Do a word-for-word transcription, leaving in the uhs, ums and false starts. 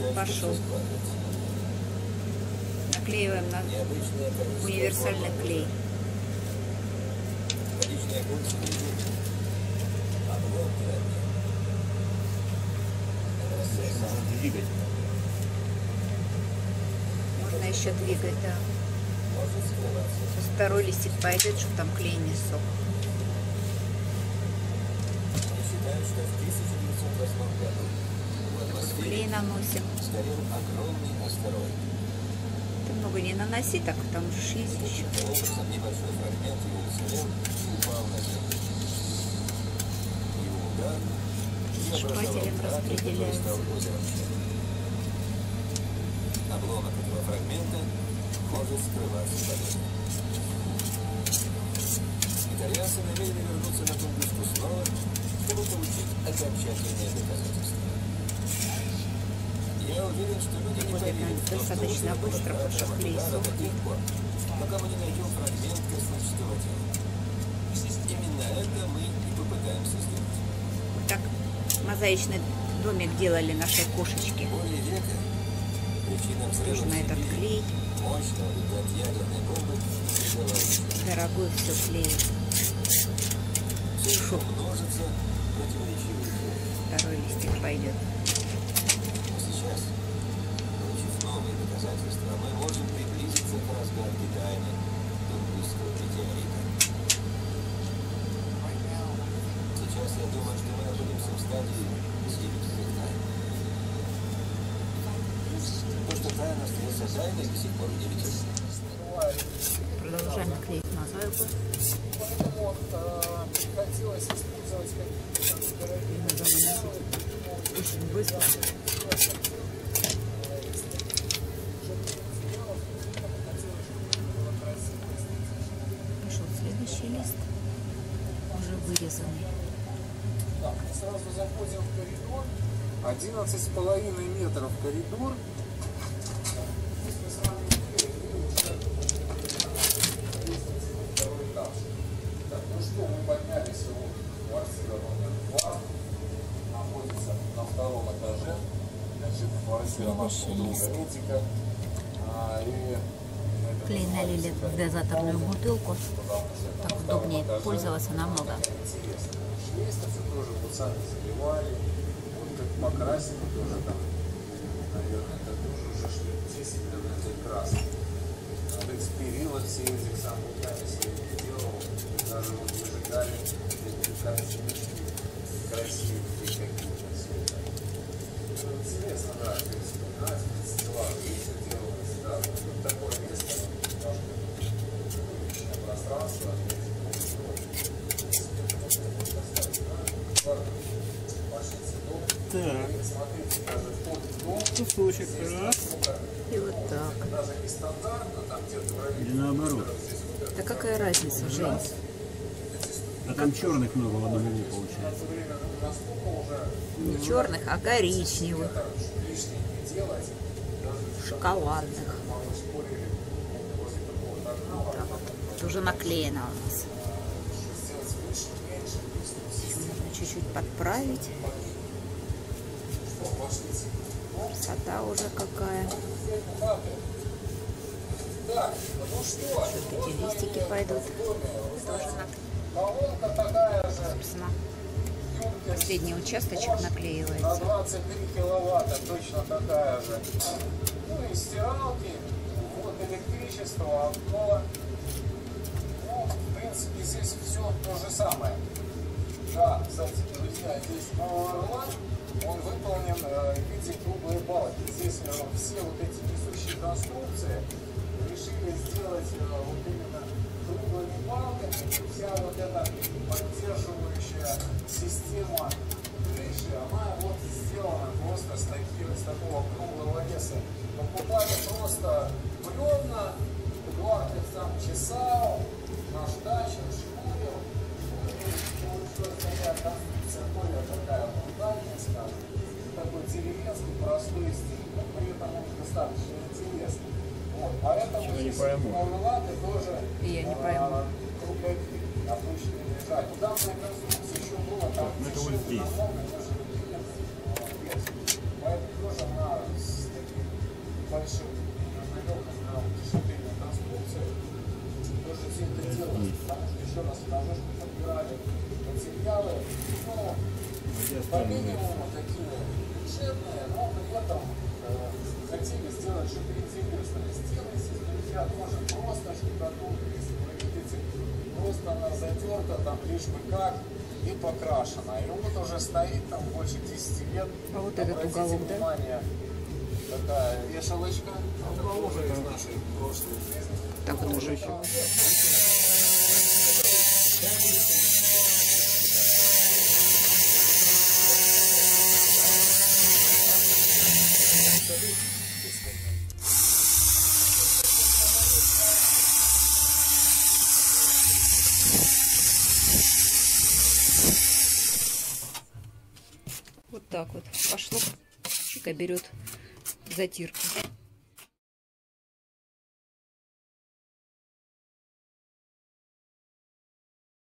Пошел. Наклеиваем на универсальный клей. Можно еще двигать, да. Второй листик пойдет, чтобы там клей не сох. Клей наносим. Ты много не наноси, так там же есть еще. Шпателем распределяется. Обломок этого фрагмента может скрываться под ним. Итальянцы намерены вернуться на Тунгуску снова, чтобы получить окончательное доказательство. Я уверен, что люди не поверят в то, что достаточно быстро, потому что клей сохнет, пока мы не найдем фрагмент космического тела. Именно это мы и попытаемся сделать. Так мозаичный домик делали нашей кошечке. Более века причина взрыва на этот клей. Мощного от ядерной бомбы. Дорогой все клеит. Все еще множится противоречивые теории. Второй листик пойдет. Но сейчас, получив новые доказательства, мы можем приблизиться к разгадке тайны Тунгусского метеорита. Сейчас я думаю, что мы находимся в стадии изъявительных тайн. То, что тайна остается тайной, до сих пор не видится. Продолжаем клеить мозаику. Поэтому э, приходилось использовать какие-то Очень быстро. Пошел следующий лист, уже вырезанный. Так, мы сразу заходим в коридор. одиннадцать с половиной метров коридор. Мы поднялись в квартиру номер два, находится на втором этаже, значит, квартира нашего энергетика. А, и Клей налили в дозаторную бутылку, так удобнее пользоваться намного. интересно. Лестницы тоже вот сами заливали, вот как покрасили тоже там, наверное, это тоже уже лет десять, наверное, этой краски. Эти перила все этих сам руками своими делал, даже вот выжигали эти картинки, красивые какие-то все это. Ну, интересно, да, то есть, да, фестиваль, все делалось, да, вот такое место, немножко личное пространство, Так, смотрите, даже вход в дом, кусочек, раз, И вот так. даже не стандартно, там где-то в районе, или наоборот. Да какая разница, Жень? А там черных много в одном углу получается. Не черных, а коричневых, шоколадных. Это уже наклеено у нас. Можно чуть-чуть подправить. Высота уже какая. Что-то эти листики пойдут. Тоже наклеено. Собственно, последний участочек наклеивается. На двадцать три киловатта точно такая же. Ну и стиралки, вот электричество, окно. Ну, в принципе, здесь все то же самое. Да, кстати, друзья, здесь Powerland, он выполнен э, в виде круглой балки. Здесь э, все вот эти несущие конструкции решили сделать э, вот именно круглыми балками. Вся вот эта поддерживающая система крыши, она вот сделана просто с, таких, с такого круглого леса. Покупали просто бревна, Эдуард их там чесал, наш дача, шкурил. Получилась такая конструкция, более такая фундаментная, скажем, такой деревенский, простой стиль, но при этом он достаточно интересный. Вот, поэтому не здесь пойму. Маурлаты тоже Я не пойму. кругляки обычные лежат. Данная конструкция еще была там это вот здесь. намного, даже поэтому тоже она еще раз скажу, что подбирали материалы, ну, по минимуму такие бюджетные, но при этом э, хотели сделать что-то интересное. Стены здесь, друзья, тоже просто штукатурка, если вы видите, просто она затерта там лишь бы как и покрашена. И вот уже стоит там больше десяти лет. А вот этот Обратите уголок, да? внимание, такая вешалочка. Это тоже из нашей прошлой жизни. Так вот уже еще. Вот так вот пошло. Чика берет затирку.